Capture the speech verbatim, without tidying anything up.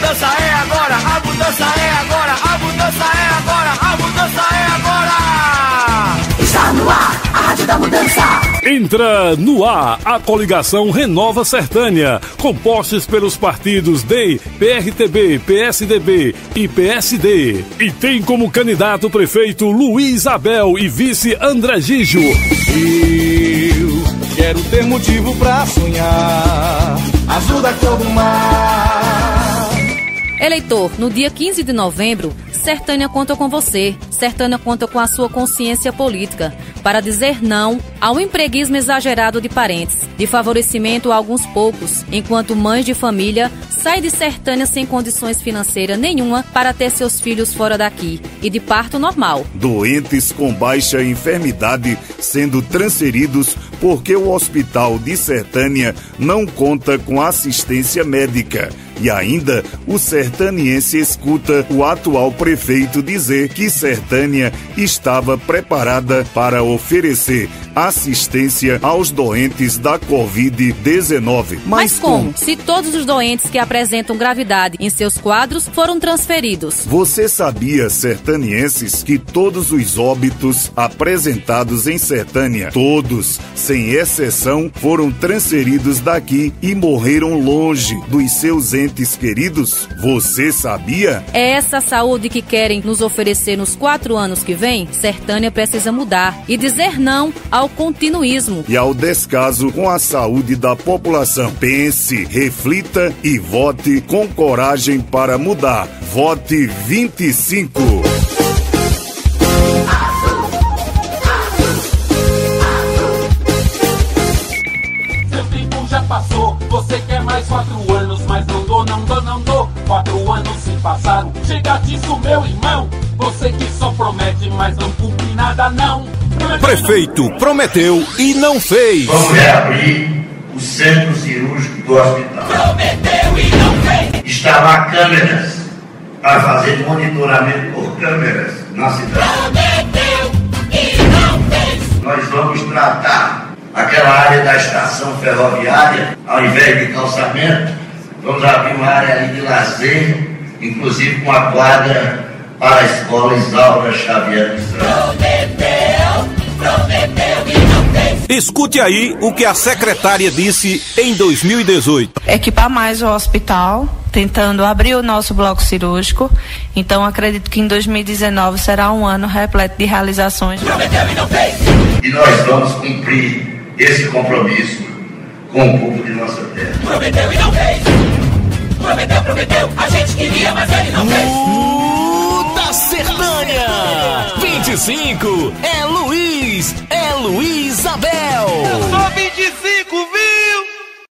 mudança é agora, a mudança é agora, a mudança é agora, a mudança é agora. Está no ar, a Rádio da Mudança. Entra no ar a coligação Renova Sertânia, compostos pelos partidos D E M, P R T B, P S D B e P S D. E tem como candidato prefeito Luiz Abel e vice André Gijo. Eu quero ter motivo pra sonhar, azul da cor do mar. Eleitor, no dia quinze de novembro, Sertânia conta com você. Sertânia conta com a sua consciência política para dizer não ao empreguismo exagerado de parentes, de favorecimento a alguns poucos, enquanto mães de família saem de Sertânia sem condições financeiras nenhuma para ter seus filhos fora daqui e de parto normal. Doentes com baixa enfermidade sendo transferidos porque o hospital de Sertânia não conta com assistência médica. E ainda, o sertaniense escuta o atual prefeito dizer que Sertânia estava preparada para oferecer assistência aos doentes da covid dezenove. Mas, Mas como? como? Se todos os doentes que apresentam gravidade em seus quadros foram transferidos. Você sabia, sertanienses, que todos os óbitos apresentados em Sertânia, todos, sem exceção, foram transferidos daqui e morreram longe dos seus entes queridos? Você sabia? É essa saúde que querem nos oferecer nos quatro anos que vem? Sertânia precisa mudar e dizer não ao continuismo e ao descaso com a saúde da população. Pense, reflita e vote com coragem para mudar. Vote vinte e cinco. Seu tempo já passou, você quer mais quatro anos, mas não dou, não dou, não dou. Quatro anos se passaram, chega disso, meu irmão. Você que só promete, mas não cumpre nada, não. Prefeito prometeu e não fez. Vamos reabrir o centro cirúrgico do hospital. Prometeu e não fez. Instalar câmeras para fazer monitoramento por câmeras na cidade. Prometeu e não fez. Nós vamos tratar aquela área da estação ferroviária, ao invés de calçamento, vamos abrir uma área ali de lazer, inclusive com a quadra para a escola Isaura Xavier de Santos. Prometeu e não fez. Escute aí o que a secretária disse em dois mil e dezoito. Equipar mais o hospital, tentando abrir o nosso bloco cirúrgico. Então acredito que em dois mil e dezenove será um ano repleto de realizações. Prometeu e não fez. E nós vamos cumprir esse compromisso com o povo de nossa terra. Prometeu e não fez. Prometeu, prometeu. A gente queria, mas ele não fez. Muda Sertânia vinte e cinco é Luiz, é Luiz Abel. Eu sou vinte e cinco.